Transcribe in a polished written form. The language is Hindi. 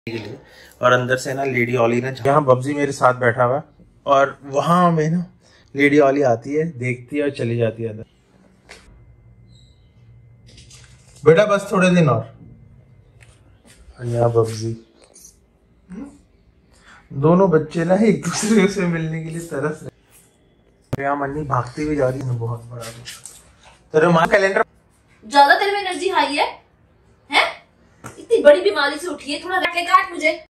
के लिए। और अंदर से ना लेडी ऑली ने, यहाँ बब्जी मेरे साथ बैठा हुआ और वहां में ना लेडी ऑली आती है, देखती है और चली जाती है अंदर। बेटा बस थोड़े दिन और यहाँ बब्जी, दोनों बच्चे ना एक दूसरे से मिलने के लिए तरस रहे। यहाँ मन्नी भागती हुई जा रही है, बहुत बड़ा तेरे माँ कैलेंडर। ज्यादा तेरे में एनर्जी हाई है? इतनी बड़ी बीमारी से उठी है, थोड़ा रख के काट मुझे।